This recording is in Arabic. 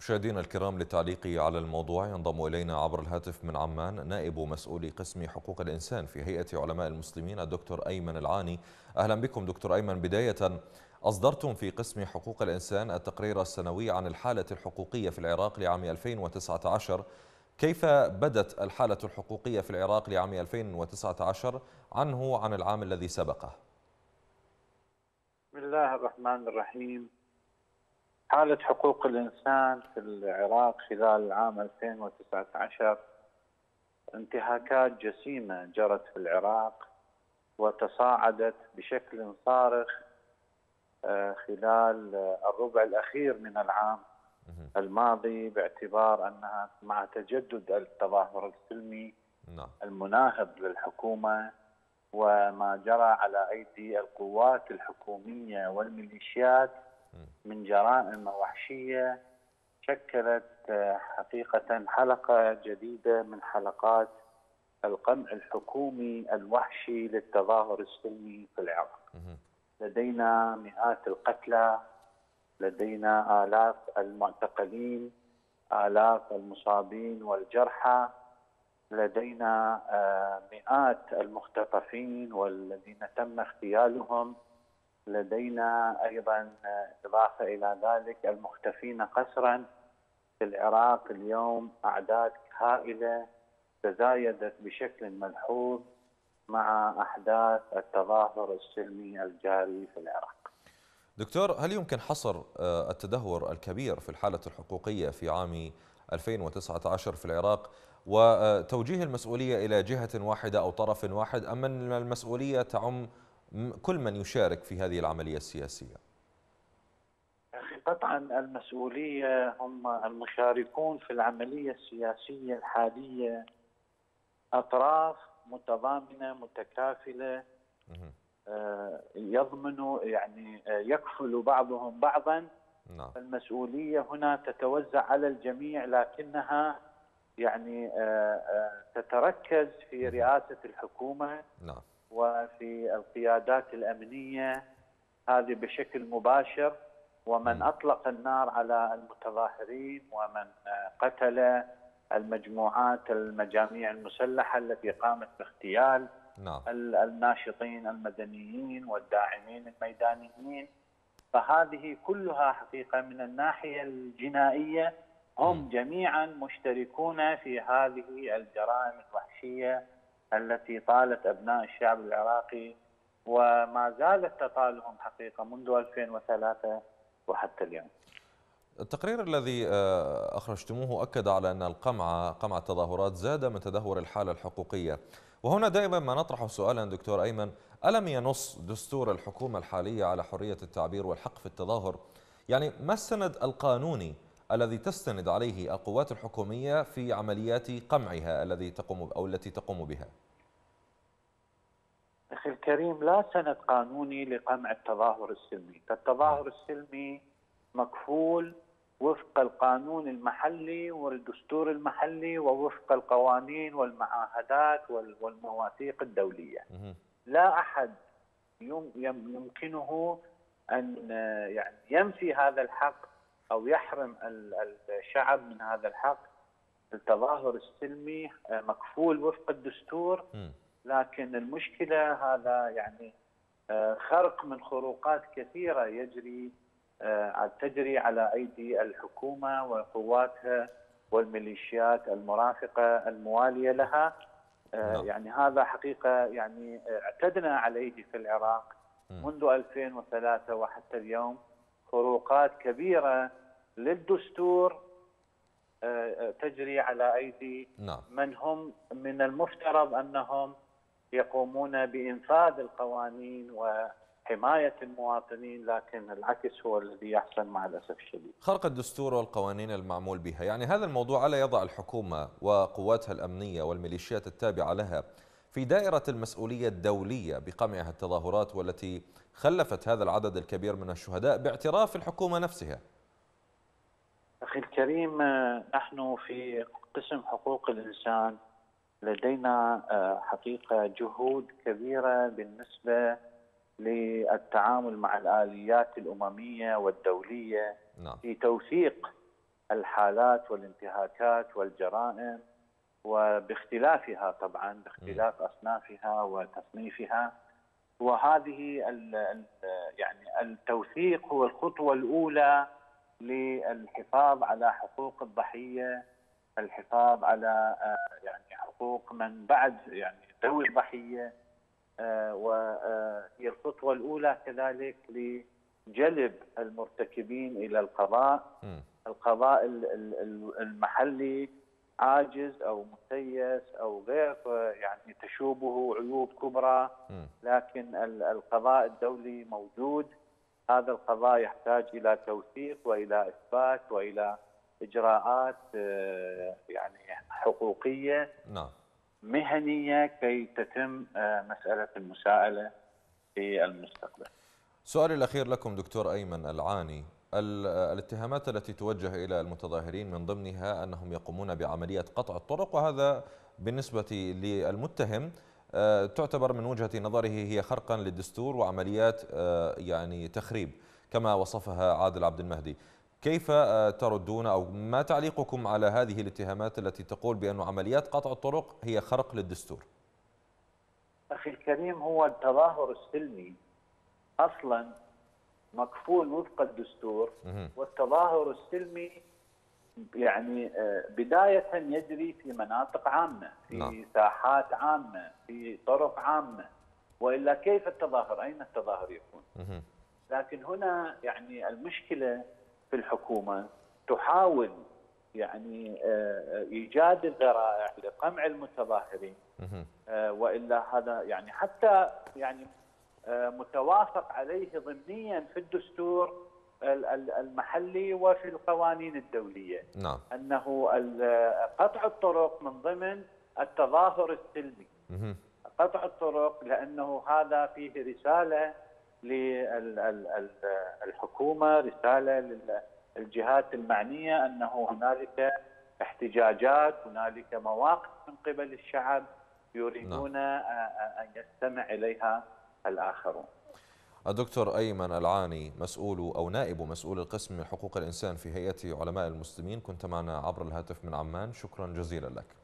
مشاهدينا الكرام، للتعليق على الموضوع ينضم إلينا عبر الهاتف من عمان نائب مسؤولي قسم حقوق الإنسان في هيئة علماء المسلمين الدكتور أيمن العاني. أهلا بكم دكتور أيمن. بداية، أصدرتم في قسم حقوق الإنسان التقرير السنوي عن الحالة الحقوقية في العراق لعام 2019. كيف بدت الحالة الحقوقية في العراق لعام 2019 عنه عن العام الذي سبقه؟ بسم الله الرحمن الرحيم. حالة حقوق الإنسان في العراق خلال العام 2019 انتهاكات جسيمة جرت في العراق وتصاعدت بشكل صارخ خلال الربع الأخير من العام الماضي، باعتبار أنها مع تجدد التظاهر السلمي المناهض للحكومة وما جرى على أيدي القوات الحكومية والميليشيات من جرائم وحشية، شكلت حقيقة حلقة جديدة من حلقات القمع الحكومي الوحشي للتظاهر السلمي في العراق. لدينا مئات القتلى، لدينا آلاف المعتقلين، آلاف المصابين والجرحى، لدينا مئات المختطفين والذين تم اغتيالهم، لدينا أيضا إضافة إلى ذلك المختفين قسرا في العراق. اليوم أعداد هائلة تزايدت بشكل ملحوظ مع أحداث التظاهر السلمي الجاري في العراق. دكتور، هل يمكن حصر التدهور الكبير في الحالة الحقوقية في عام 2019 في العراق وتوجيه المسؤولية إلى جهة واحدة أو طرف واحد، أم أن المسؤولية تعم كل من يشارك في هذه العملية السياسية؟ قطعا المسؤولية هم المشاركون في العملية السياسية الحالية، أطراف متضامنة متكافلة، يضمن يكفل بعضهم بعضا. المسؤولية هنا تتوزع على الجميع، لكنها تتركز في رئاسة الحكومة وفي القيادات الأمنية هذه بشكل مباشر، ومن أطلق النار على المتظاهرين ومن قتل المجاميع المسلحة التي قامت باغتيال الناشطين المدنيين والداعمين الميدانيين. فهذه كلها حقيقة من الناحية الجنائية هم جميعا مشتركون في هذه الجرائم الوحشية التي طالت أبناء الشعب العراقي وما زالت تطالهم حقيقة منذ 2003 وحتى اليوم. التقرير الذي أخرجتموه أكد على أن قمع التظاهرات زاد من تدهور الحالة الحقوقية، وهنا دائما ما نطرح سؤالا دكتور أيمن: ألم ينص دستور الحكومة الحالية على حرية التعبير والحق في التظاهر؟ يعني ما السند القانوني الذي تستند عليه القوات الحكومية في عمليات قمعها التي تقوم بها؟ أخي الكريم، لا سند قانوني لقمع التظاهر السلمي. التظاهر السلمي مكفول وفق القانون المحلي والدستور المحلي ووفق القوانين والمعاهدات والمواثيق الدولية. لا أحد يمكنه أن ينفي هذا الحق أو يحرم الشعب من هذا الحق. التظاهر السلمي مكفول وفق الدستور، لكن المشكلة هذا خرق من خروقات كثيرة تجري على أيدي الحكومة وقواتها والميليشيات المرافقة الموالية لها. هذا حقيقة اعتدنا عليه في العراق منذ 2003 وحتى اليوم. خروقات كبيرة للدستور تجري على أيدي من هم من المفترض أنهم يقومون بإنفاذ القوانين وحماية المواطنين، لكن العكس هو الذي يحصل مع الأسف الشديد. خرق الدستور والقوانين المعمول بها، هذا الموضوع ألا يضع الحكومة وقواتها الأمنية والميليشيات التابعة لها في دائرة المسؤولية الدولية بقمعها التظاهرات والتي خلفت هذا العدد الكبير من الشهداء باعتراف الحكومة نفسها؟ أخي الكريم، نحن في قسم حقوق الإنسان لدينا حقيقة جهود كبيرة بالنسبة للتعامل مع الآليات الأممية والدولية في توثيق الحالات والانتهاكات والجرائم، وباختلافها طبعا، باختلاف أصنافها وتصنيفها. وهذه يعني التوثيق هو الخطوة الأولى للحفاظ على حقوق الضحية، الحفاظ على يعني حقوق من بعد يعني ذوي الضحية، وهي الخطوة الأولى كذلك لجلب المرتكبين إلى القضاء. القضاء المحلي عاجز أو مسيس أو غير يعني تشوبه عيوب كبرى، لكن القضاء الدولي موجود. هذا القضاء يحتاج إلى توثيق وإلى إثبات وإلى إجراءات يعني حقوقية مهنية كي تتم مسألة المساءلة في المستقبل. سؤالي الأخير لكم دكتور أيمن العاني، الاتهامات التي توجه إلى المتظاهرين من ضمنها أنهم يقومون بعملية قطع الطرق، وهذا بالنسبة للمتهم تعتبر من وجهة نظره هي خرقا للدستور وعمليات يعني تخريب كما وصفها عادل عبد المهدي. كيف تردون أو ما تعليقكم على هذه الاتهامات التي تقول بأن عمليات قطع الطرق هي خرق للدستور؟ أخي الكريم، هو التظاهر السلمي أصلا مكفول وفق الدستور، والتظاهر السلمي يعني بداية يجري في مناطق عامة، في ساحات عامة، في طرق عامة، وإلا كيف التظاهر؟ أين التظاهر يكون؟ لكن هنا يعني المشكلة في الحكومة تحاول يعني إيجاد الذرائع لقمع المتظاهرين، وإلا هذا يعني حتى يعني متوافق عليه ضمنيا في الدستور المحلي وفي القوانين الدولية. أنه قطع الطرق من ضمن التظاهر السلمي. قطع الطرق لأنه هذا فيه رسالة للحكومة، رسالة للجهات المعنية أنه هنالك احتجاجات، هنالك مواقف من قبل الشعب يريدون أن يستمع إليها الآخرون. الدكتور أيمن العاني، مسؤول أو نائب مسؤول القسم حقوق الإنسان في هيئة علماء المسلمين، كنت معنا عبر الهاتف من عمان، شكرا جزيلا لك.